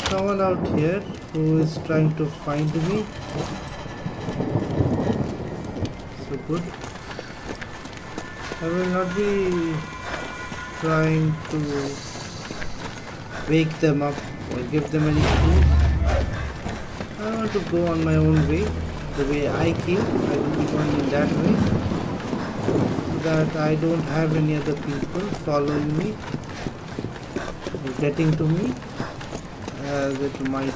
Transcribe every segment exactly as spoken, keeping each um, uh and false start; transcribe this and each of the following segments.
someone out here who is trying to find me. So good. I will not be trying to wake them up or give them any food. I want to go on my own way. The way I came, I will be going in that way. So that I don't have any other people following me or getting to me, as it might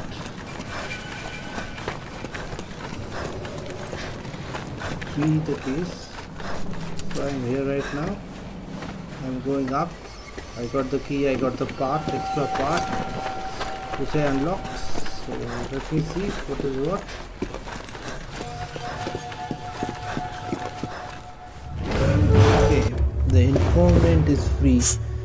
be the case. So I'm here right now. I'm going up. I got the key, I got the part, extra part which I unlocked. So let me see what is what. Okay, the informant is free.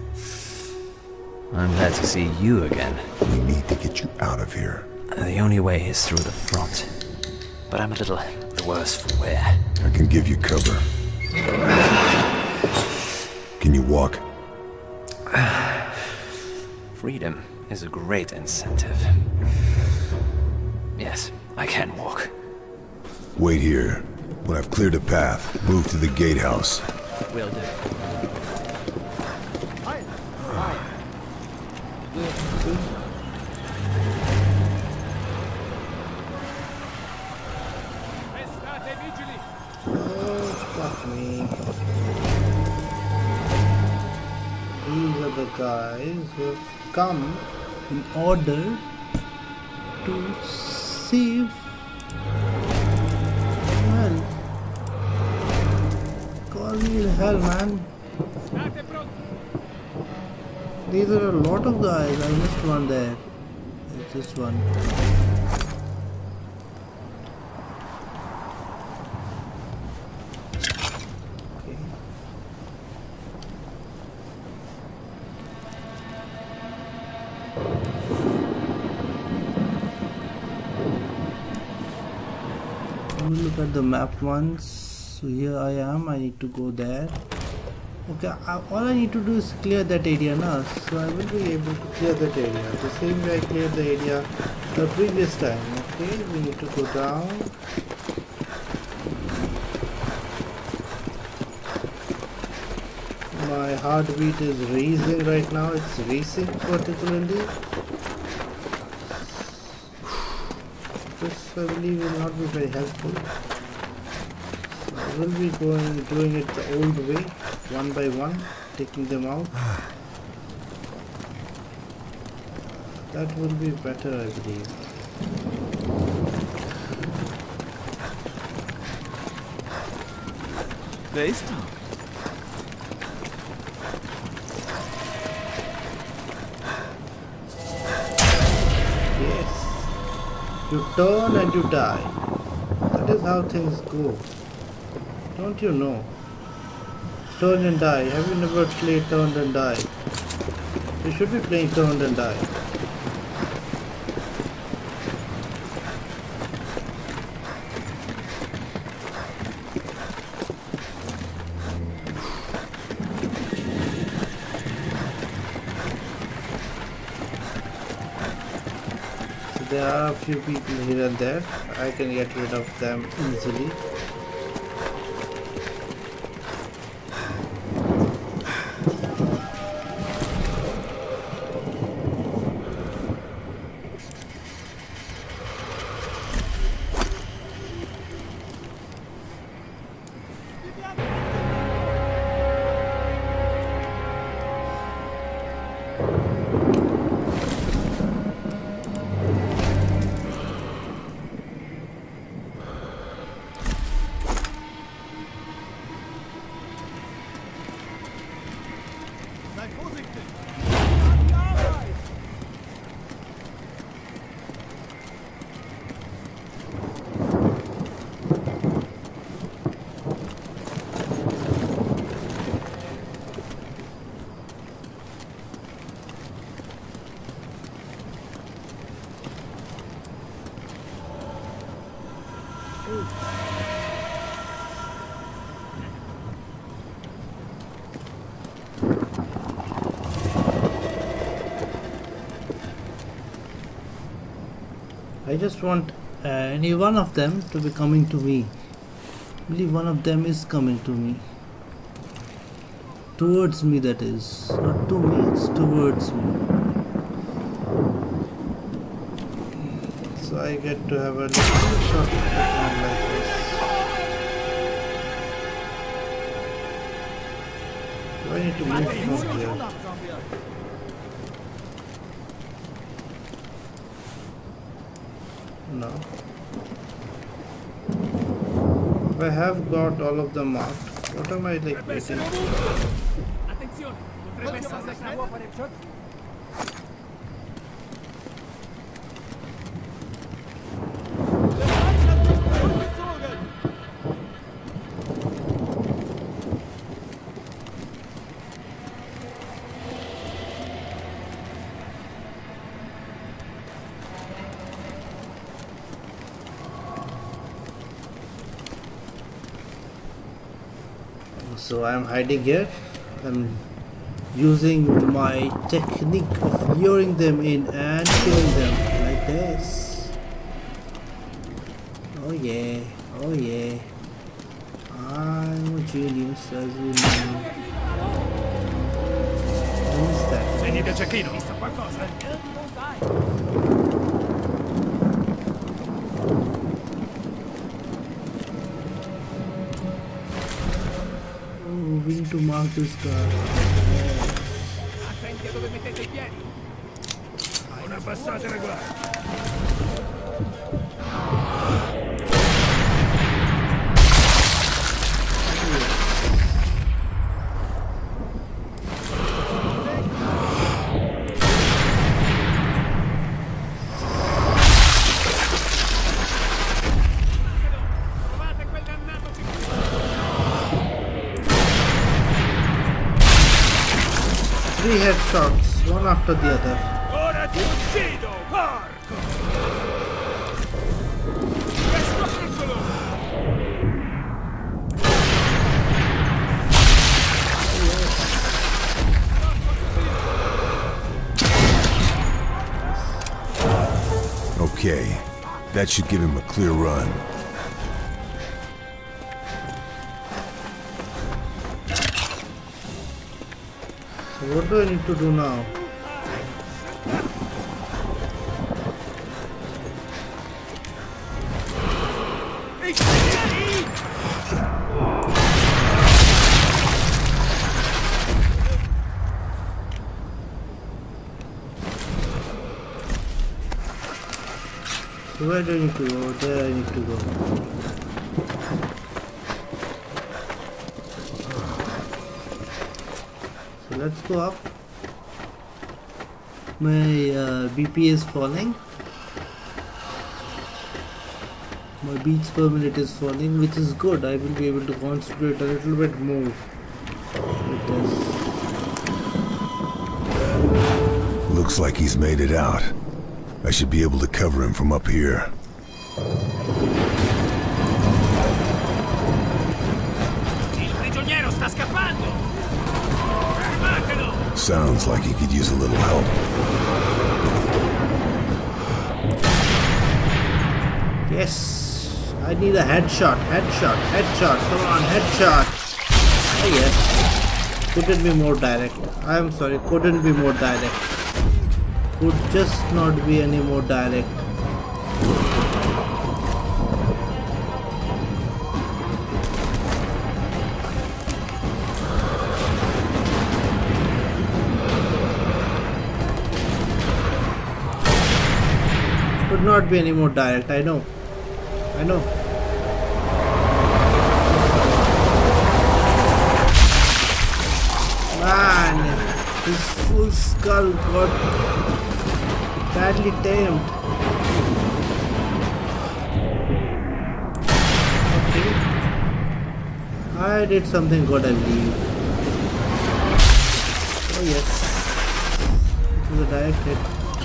I'm glad to see you again. We need to get you out of here. The only way is through the front. But I'm a little the worse for wear. I can give you cover. Can you walk? Freedom is a great incentive. Yes, I can walk. Wait here. When I've cleared a path, move to the gatehouse. Will do. Oh, fuck me. These are the guys who have come in order to save. Man, call me the hell, man. These are a lot of guys. I missed one there. It's this one. Okay. Let me look at the map once. So here I am. I need to go there. Okay, I, all I need to do is clear that area now, so I will be able to clear that area the same way I cleared the area the previous time. Okay, we need to go down. My heartbeat is raising right now, it's racing particularly. This I believe will not be very helpful. So I will be going doing it the old way, one by one, taking them out. That will be better, I believe. Wer ist da? Yes. You turn and you die. That is how things go. Don't you know? Turn and die. Have you never played Turn and Die? You should be playing Turn and Die. So there are a few people here and there. I can get rid of them easily. I just want uh, any one of them to be coming to me. I believe one of them is coming to me. Towards me, that is. Not to me, it's towards me. So I get to have a little shot like this. Do I need to move from here? No. I have got all of them marked. What am I like missing? So I am hiding here. I'm using my technique of luring them in and killing them like this. Oh yeah, oh yeah. I'm a genius, as you know. What is that? Vedi da cecchino, visto qualcosa? We need to mark this car. Attenti a dove mettete i piedi. Una passata regolare. Three headshots, one after the other. Ora ti uccido, porco! Questo piccolo! Okay, that should give him a clear run. What do I need to do now? So where do I need to go? There I need to go. Let's go up. My uh, B P is falling. My beats per minute is falling, which is good. I will be able to concentrate a little bit more with this. Looks like he's made it out. I should be able to cover him from up here. Il prigioniero sta scappando! Sounds like he could use a little help. Yes, I need a headshot, headshot, headshot. Come on, headshot. Oh yes. Couldn't be more direct. I am sorry, couldn't be more direct. Could just not be any more direct. Could not be any more direct, I know. I know. Man, his full skull got badly tamed. Okay. I did something good, I believe. Oh yes. It was a direct hit.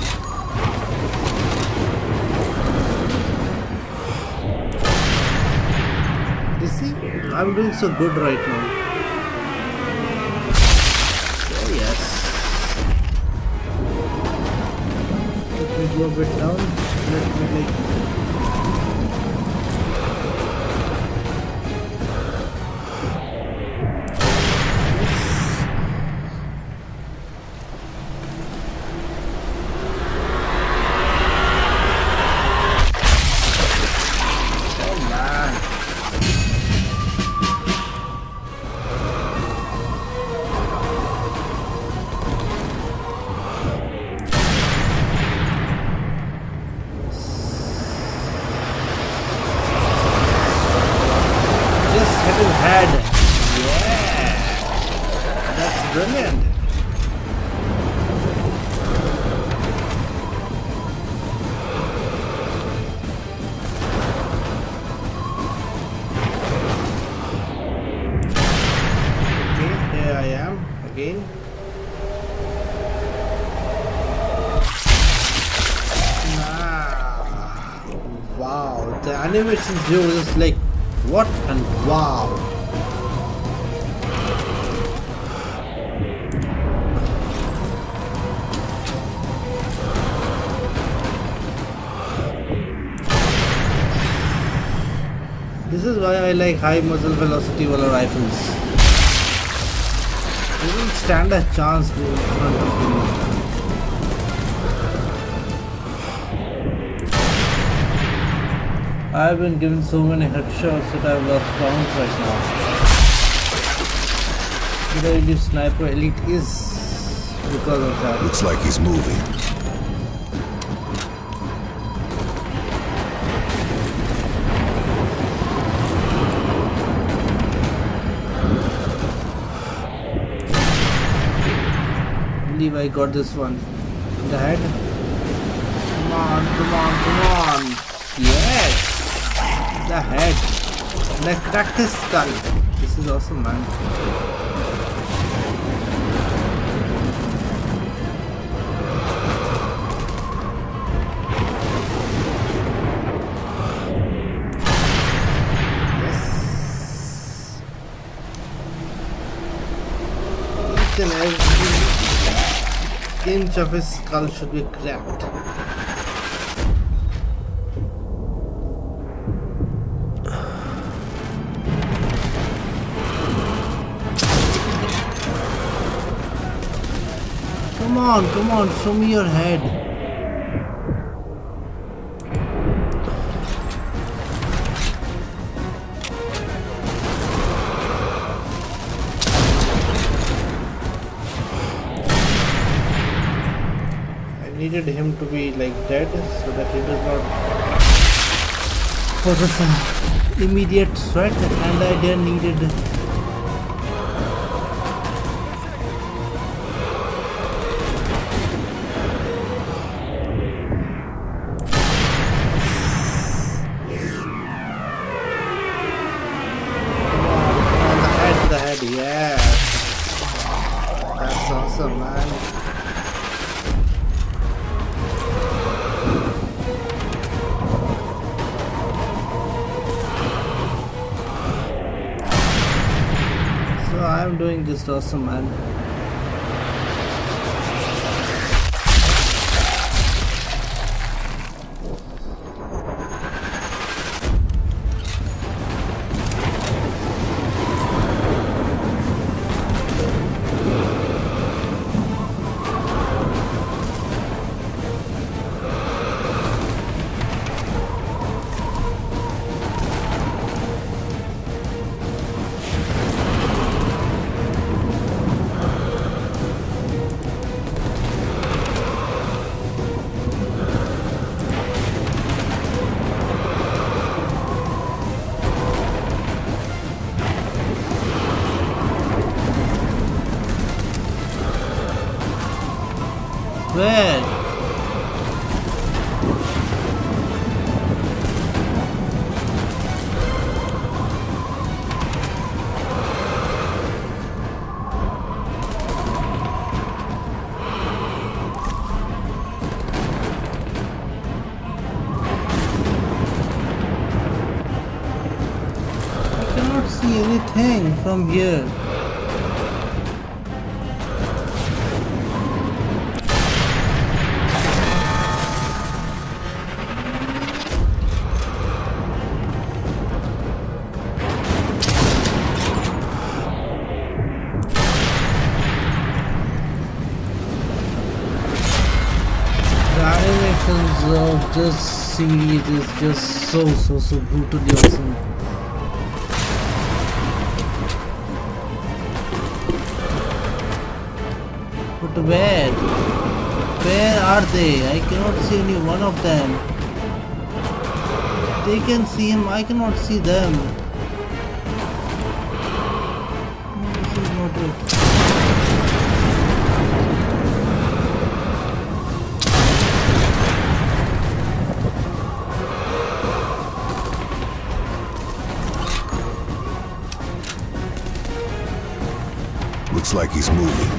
You see, I'm doing so good right now. Oh yes. Let me go a bit down. Let me like animations here was just like what and wow. This is why I like high muzzle velocity wala rifles. They don't stand a chance in front of me. I've been given so many headshots that I've lost count right now. But I believe Sniper Elite is because of that. Looks like he's moving. I believe I got this one. In the head. Come on, come on, come on. Yes! The head. And I cracked his skull. This is awesome, man. Yes. Each and every inch of his skull should be cracked. Come on, come on, show me your head. I needed him to be like dead so that he does not pose an immediate threat, and I then needed yes, that's awesome, man. So I'm doing just awesome, man. Where? I cannot see anything from here. animations of this series is just so so so brutally awesome. But where? Where are they? I cannot see any one of them. They can see him, I cannot see them. No, this is not it. Looks like he's moving.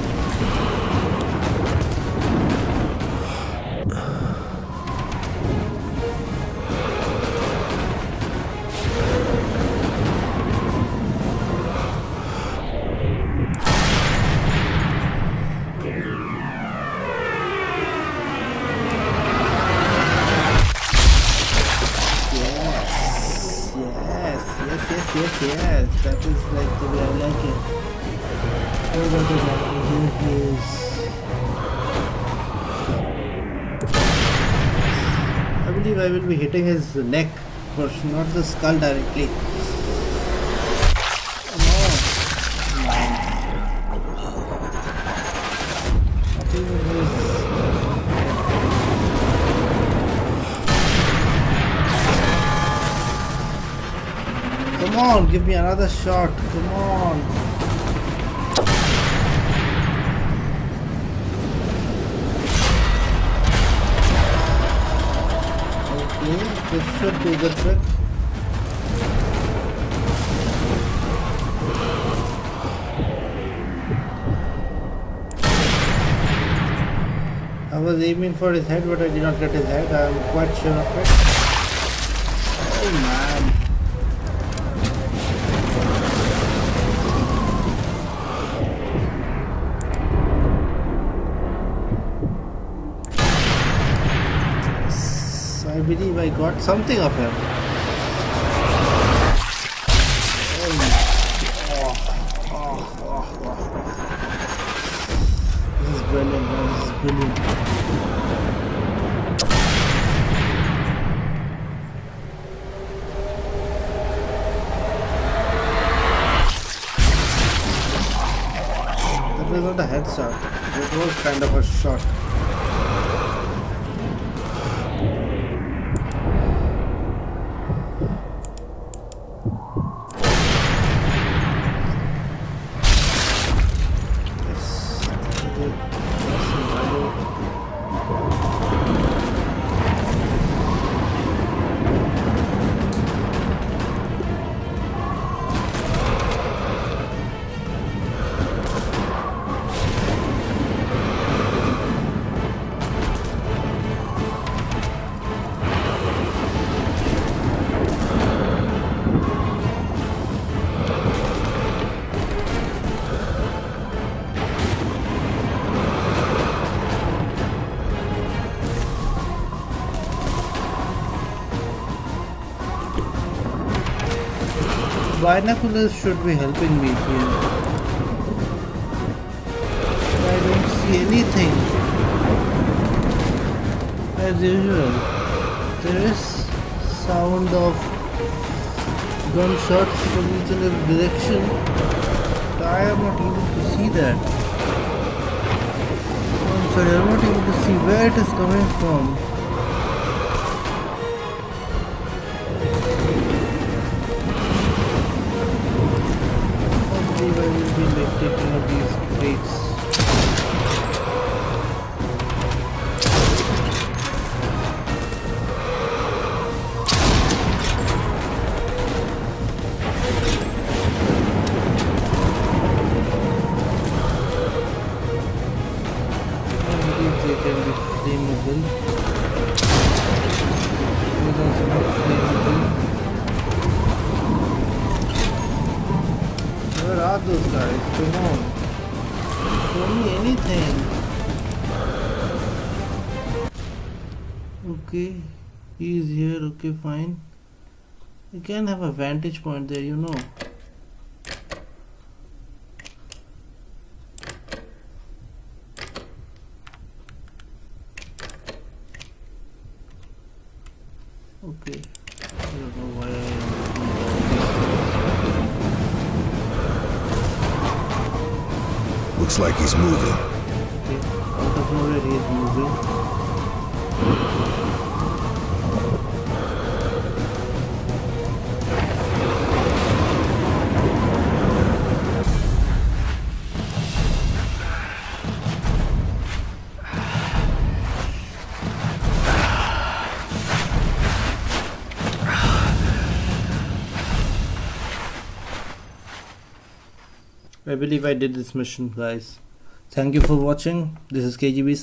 Yes, yes, that is like the way I like it. Oh, that is like here he is. I believe I will be hitting his neck, but not the skull directly. Come on. Not even his. Come on, give me another shot. Come on. Okay, this should do the trick. I was aiming for his head, but I did not get his head. I am quite sure of it. Oh man. I believe I got something of him. Oh, oh, oh, oh. This is brilliant, man. This is brilliant. That was not a headshot. That was kind of a shot. Binoculars should be helping me here. I don't see anything. As usual, there is sound of gunshots from each and every direction. But I am not able to see that. I'm sorry, I am not able to see where it is coming from. I will be like taking out these crates. I believe they can be flammable. These are not flammable. Where are those guys? Come on. Show me anything. Okay. He is here. Okay, fine. You can have a vantage point there, you know. Okay. I don't know why I am. Looks like he's moving. Okay. Out of nowhere he is moving. I believe I did this mission, guys. Thank you for watching. This is K G B.